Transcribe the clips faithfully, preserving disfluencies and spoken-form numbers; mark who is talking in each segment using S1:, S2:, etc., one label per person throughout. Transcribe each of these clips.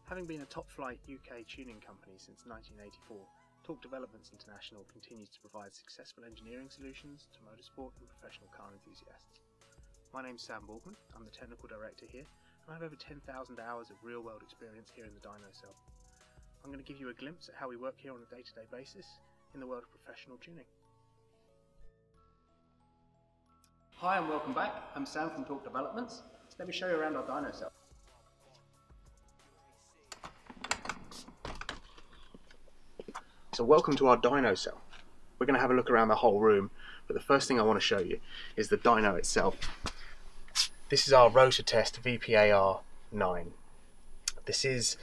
S1: Having been a top-flight U K tuning company since nineteen eighty-four, Torque Developments International continues to provide successful engineering solutions to motorsport and professional car enthusiasts. My name's Sam Borgman, I'm the Technical Director here, and I have over ten thousand hours of real-world experience here in the dyno-cell. I'm going to give you a glimpse at how we work here on a day-to-day basis in the world of professional tuning. Hi and welcome back, I'm Sam from Torque Developments. Let me show you around our dyno-cell. So welcome to our dyno-cell. We're going to have a look around the whole room, but the first thing I want to show you is the dyno itself. This is our rotor test V P A R nine. This is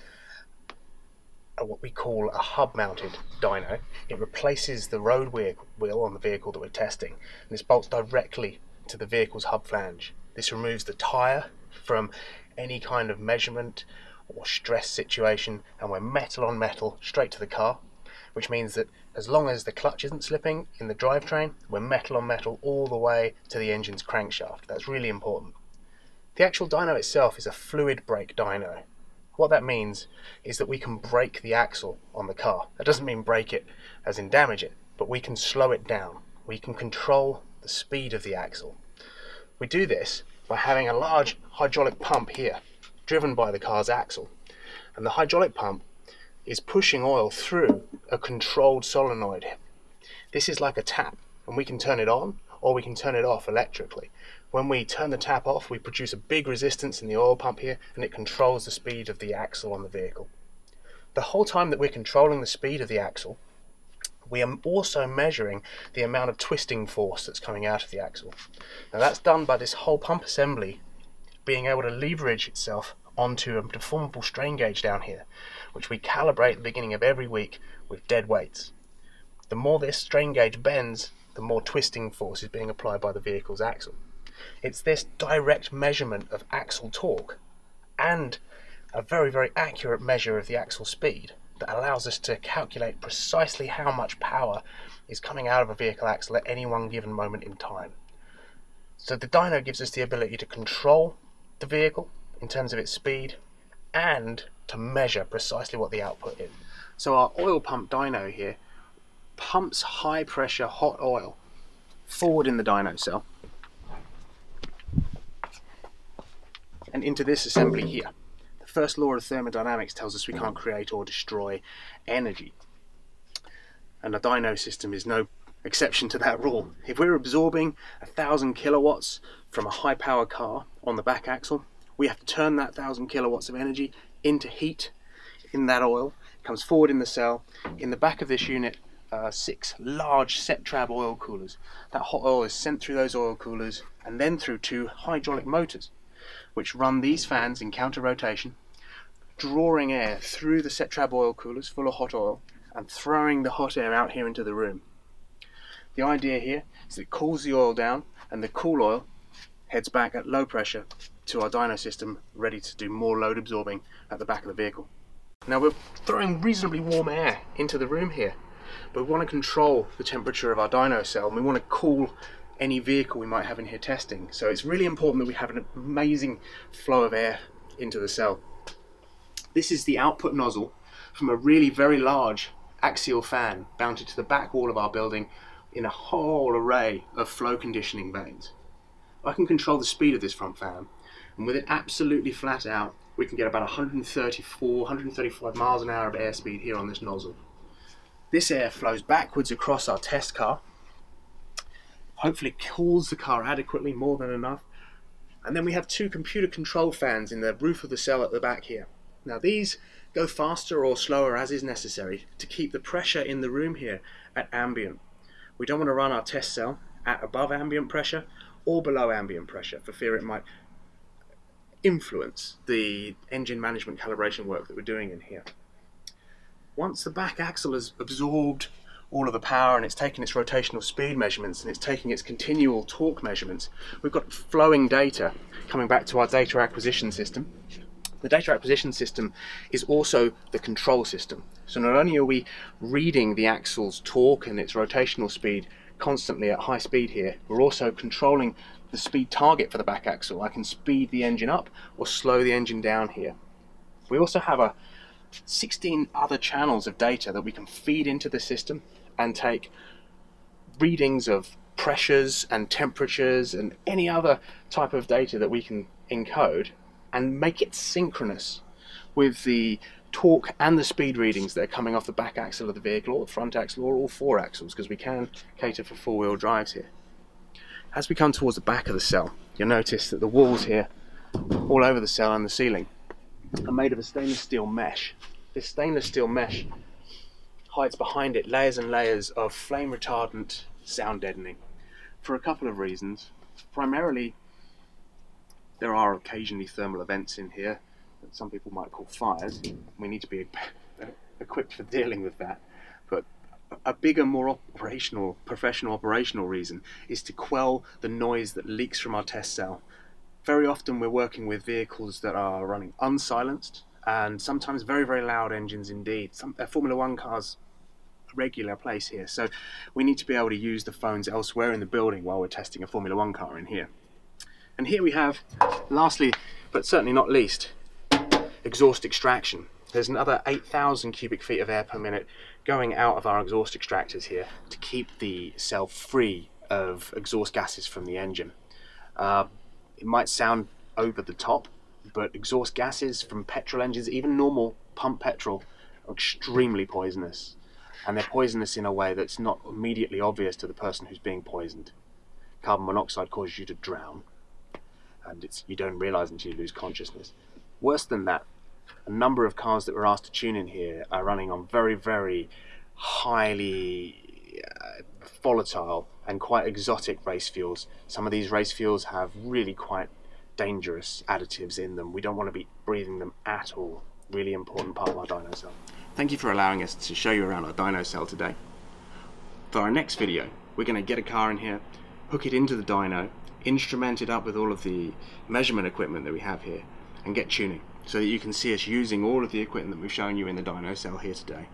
S1: a, what we call a hub-mounted dyno. It replaces the road wheel on the vehicle that we're testing, and this bolts directly to the vehicle's hub flange. This removes the tyre from any kind of measurement or stress situation, and we're metal on metal straight to the car, which means that as long as the clutch isn't slipping in the drivetrain, we're metal on metal all the way to the engine's crankshaft. That's really important. The actual dyno itself is a fluid brake dyno. What that means is that we can brake the axle on the car. That doesn't mean break it as in damage it, but we can slow it down. We can control the speed of the axle. We do this by having a large hydraulic pump here, driven by the car's axle. And the hydraulic pump is pushing oil through a controlled solenoid. This is like a tap, and we can turn it on or we can turn it off electrically. When we turn the tap off, we produce a big resistance in the oil pump here, and it controls the speed of the axle on the vehicle. The whole time that we're controlling the speed of the axle, we are also measuring the amount of twisting force that's coming out of the axle. Now that's done by this whole pump assembly being able to leverage itself onto a deformable strain gauge down here, which we calibrate at the beginning of every week with dead weights. The more this strain gauge bends, the more twisting force is being applied by the vehicle's axle. It's this direct measurement of axle torque and a very, very accurate measure of the axle speed that allows us to calculate precisely how much power is coming out of a vehicle axle at any one given moment in time. So the dyno gives us the ability to control the vehicle in terms of its speed and to measure precisely what the output is. So our oil pump dyno here pumps high pressure hot oil forward in the dyno cell and into this assembly here. The first law of thermodynamics tells us we can't create or destroy energy, and a dyno system is no exception to that rule. If we're absorbing a thousand kilowatts from a high power car on the back axle, we have to turn that thousand kilowatts of energy into heat in that oil. It comes forward in the cell. In the back of this unit are six large set-trab oil coolers. That hot oil is sent through those oil coolers and then through two hydraulic motors, which run these fans in counter rotation, drawing air through the set-trab oil coolers full of hot oil and throwing the hot air out here into the room. The idea here is that it cools the oil down, and the cool oil heads back at low pressure to our dyno system, ready to do more load absorbing at the back of the vehicle. Now we're throwing reasonably warm air into the room here, but we want to control the temperature of our dyno cell, and we want to cool any vehicle we might have in here testing. So it's really important that we have an amazing flow of air into the cell. This is the output nozzle from a really very large axial fan mounted to the back wall of our building in a whole array of flow conditioning vanes. I can control the speed of this front fan, and with it absolutely flat out, we can get about one hundred thirty-four, one hundred thirty-five miles an hour of airspeed here on this nozzle. This air flows backwards across our test car, hopefully cools the car adequately, more than enough, and then we have two computer control fans in the roof of the cell at the back here. Now these go faster or slower as is necessary to keep the pressure in the room here at ambient. We don't want to run our test cell at above ambient pressure or below ambient pressure for fear it might influence the engine management calibration work that we're doing in here. Once the back axle has absorbed all of the power and it's taken its rotational speed measurements and it's taking its continual torque measurements, we've got flowing data coming back to our data acquisition system. The data acquisition system is also the control system. So not only are we reading the axle's torque and its rotational speed constantly at high speed here, we're also controlling the speed target for the back axle. I can speed the engine up or slow the engine down here. We also have a sixteen other channels of data that we can feed into the system and take readings of pressures and temperatures and any other type of data that we can encode and make it synchronous with the torque and the speed readings that are coming off the back axle of the vehicle, or the front axle, or all four axles, because we can cater for four-wheel drives here. As we come towards the back of the cell, you'll notice that the walls here, all over the cell and the ceiling, are made of a stainless steel mesh. This stainless steel mesh hides behind it layers and layers of flame retardant sound deadening for a couple of reasons. Primarily, there are occasionally thermal events in here that some people might call fires. We need to be equipped for dealing with that. But a bigger, more operational, professional operational reason is to quell the noise that leaks from our test cell. Very often we're working with vehicles that are running unsilenced, and sometimes very, very loud engines indeed. Some uh, Formula One cars a regular place here, so we need to be able to use the phones elsewhere in the building while we're testing a Formula One car in here. And here we have, lastly, but certainly not least, exhaust extraction. There's another eight thousand cubic feet of air per minute going out of our exhaust extractors here to keep the cell free of exhaust gases from the engine. Uh, it might sound over the top, but exhaust gases from petrol engines, even normal pump petrol, are extremely poisonous. And they're poisonous in a way that's not immediately obvious to the person who's being poisoned. Carbon monoxide causes you to drown, and it's, you don't realise until you lose consciousness. Worse than that, a number of cars that we're asked to tune in here are running on very, very highly uh, volatile and quite exotic race fuels. Some of these race fuels have really quite dangerous additives in them. We don't want to be breathing them at all. Really important part of our dyno cell. Thank you for allowing us to show you around our dyno cell today. For our next video, we're going to get a car in here, hook it into the dyno, instrument it up with all of the measurement equipment that we have here, and get tuning, so that you can see us using all of the equipment that we've shown you in the dyno cell here today.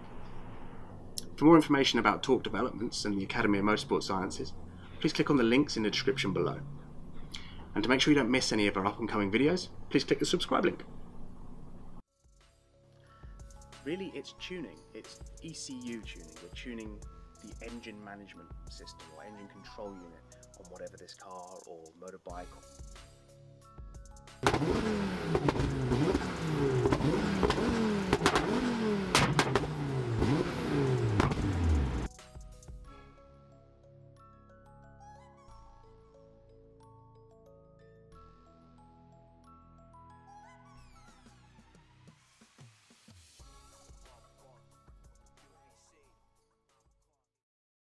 S1: For more information about torque developments and the Academy of Motorsport Sciences, please click on the links in the description below. And to make sure you don't miss any of our up and coming videos, please click the subscribe link. Really, it's tuning. It's E C U tuning. We're tuning the engine management system or engine control unit on whatever this car or motorbike or